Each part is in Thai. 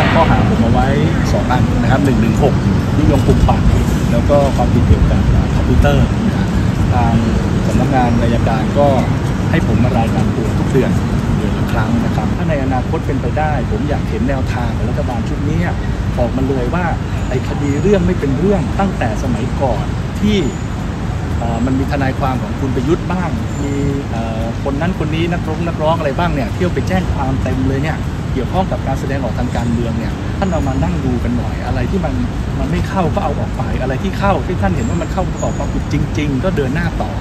ข้อหาผมเอาไว้2 อันนะครับ116ยุยงปลุกปั่นแล้วก็ความผิดเกี่ยวกับคอมพิวเตอร์ทางสำนักงานอัยการก็ให้ผมมารายงานตัวทุกเดือนละครั้งนะครับถ้าในอนาคตเป็นไปได้ผมอยากเห็นแนวทางของรัฐบาลชุดนี้ออกมาเลยว่าไอ้คดีเรื่องไม่เป็นเรื่องตั้งแต่สมัยก่อนที่มันมีทนายความของคุณประยุทธ์บ้างมีคนนั้นคนนี้นักร้องอะไรบ้างเนี่ยเที่ยวไปแจ้งความเต็มเลยเนี่ยเกี่ยวข้องกับการแสดงออกทางการเมืองเนี่ยท่านเอามานั่งดูกันหน่อยอะไรที่มันไม่เข้าก็เอาออกไปอะไรที่เข้าที่ท่านเห็นว่ามันเข้าประกอบความผิดจริงๆก็เดินหน้าต่อ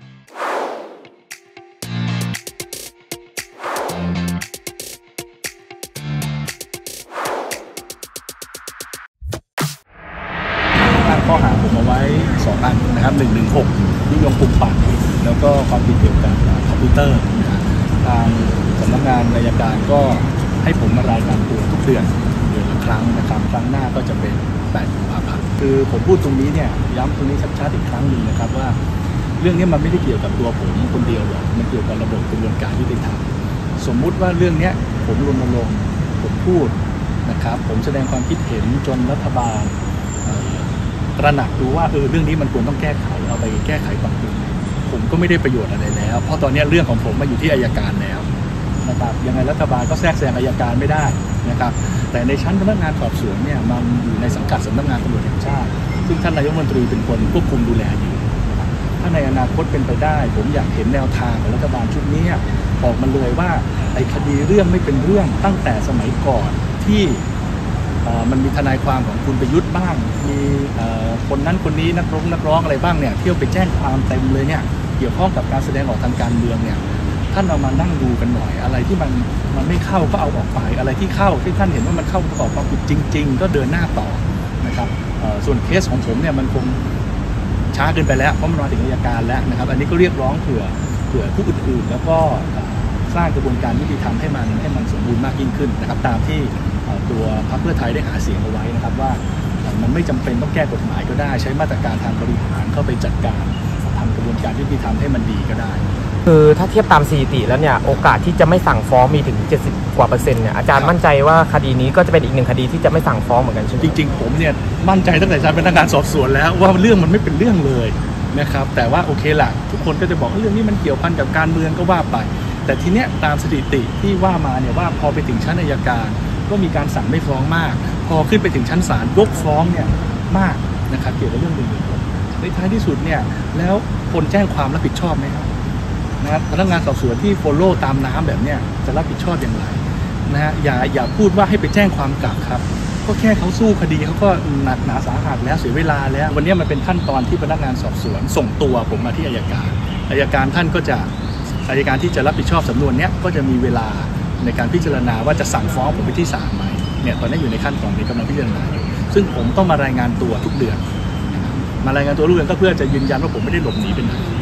ข้อหาผมเอาไว้2 อันนะครับ116ยุยงปลุกปั่นแล้วก็ความผิดเกี่ยวกับคอมพิวเตอร์ทางสำนักงานอัยการก็ให้ผมมารายงานตัวทุกเดือนละครั้งนะครับครั้งหน้าก็จะเป็น8 กุมภาพันธ์คือผมพูดตรงนี้เนี่ยย้ำตรงนี้ชัดๆอีกครั้งหนึ่งนะครับว่าเรื่องนี้มันไม่ได้เกี่ยวกับตัวผมคนเดียวหรอกมันเกี่ยวกับระบบกระบวนการยุติธรรมสมมุติว่าเรื่องนี้ผมรณรงค์ผมพูดนะครับผมแสดงความคิดเห็นจนรัฐบาลตระหนักดูว่าเรื่องนี้มันควรต้องแก้ไขเอาไปแก้ไขปรับปรุงผมก็ไม่ได้ประโยชน์อะไรแล้วเพราะตอนนี้เรื่องของผมมาอยู่ที่อัยการแล้วนะครับยังไงรัฐบาลก็แทรกแซงอัยการไม่ได้นะครับแต่ในชั้นพนักงานสอบสวนเนี่ยมันอยู่ในสังกัดสำนักงานตำรวจแห่งชาติซึ่งท่านนายกรัฐมนตรีเป็นคนควบคุมดูแลอยู่นะครับถ้าในอนาคตเป็นไปได้ผมอยากเห็นแนวทางของรัฐบาลชุดนี้ออกมาเลยว่าไอ้คดีเรื่องไม่เป็นเรื่องตั้งแต่สมัยก่อนที่มันมีทนายความของคุณประยุทธ์บ้างมีคนนั้นคนนี้นักร้องอะไรบ้างเนี่ยเที่ยวไปแจ้งความเต็มเลยเนี่ยเกี่ยวข้องกับการแสดงออกทางการเมืองเนี่ยท่านเอามานั่งดูกันหน่อยอะไรที่มันไม่เข้าก็เอาออกไปอะไรที่เข้าที่ท่านเห็นว่ามันเข้าประกอบความผิดจริงๆก็เดินหน้าต่อนะครับส่วนเคสของผมเนี่ยมันคงช้าเกินไปแล้วเพราะมันมาถึงอัยการแล้วนะครับอันนี้ก็เรียกร้องเผื่อผู้อื่นๆแล้วก็สร้างกระบวนการยุติธรรมให้มันสมบูรณ์มากยิ่งขึ้นนะครับตามที่ตัวพรรคเพื่อไทยได้หาเสียงเอาไว้นะครับว่ามันไม่จำเป็นต้องแก้กฎหมายก็ได้ใช้มาตรการทางบริหารเข้าไปจัดการทำกระบวนการยุติธรรมให้มันดีก็ได้คือถ้าเทียบตามสถิติแล้วเนี่ยโอกาสที่จะไม่สั่งฟ้องมีถึง70%กว่าเนี่ยอาจารย์มั่นใจว่าคดีนี้ก็จะเป็นอีก1 คดีที่จะไม่สั่งฟ้องเหมือนกันใช่ไหมจริงๆผมเนี่ยมั่นใจตั้งแต่ชั้นพนักงานสอบสวนแล้วว่าเรื่องมันไม่เป็นเรื่องเลยนะครับแต่ว่าโอเคแหละทุกคนก็จะบอกเรื่องนี้มันเกี่ยวพันกับการเมืองก็ว่าไปแต่ทีเนี้ยตามสถิติที่ว่ามาเนี่ยว่าพอไปถึงชั้นอัยการก็มีการสั่งไม่ฟ้องมากพอขึ้นไปถึงชั้นศาลยกฟ้องเนี่ยมากนะครับเกี่ยวกับเรื่อง116ในท้ายที่สุดเนี่ยแล้วคนแจ้งความรับผิดชอบไหมครับนะพนักงานสอบสวนที่โฟลโล่ตามน้ำแบบเนี้ยจะรับผิดชอบอย่างไรนะฮะอย่าพูดว่าให้ไปแจ้งความกลับครับก็แค่เขาสู้คดีเขาก็หนักหนาสาหัสแล้วเสียเวลาแล้ววันนี้มันเป็นขั้นตอนที่พนักงานสอบสวนส่งตัวผมมาที่อัยการท่านก็จะอัยการที่จะรับผิดชอบสำนวนนี้ก็จะมีเวลาในการพิจารณาว่าจะสั่งฟ้องผมไปที่ศาลไหมเนี่ยตอนนี้อยู่ในขั้นตอนนี้กำลังพิจารณาอยู่ซึ่งผมต้องมารายงานตัวทุกเดือนมารายงานตัวทุกเดือนก็เพื่อจะยืนยันว่าผมไม่ได้หลบหนีไปไหน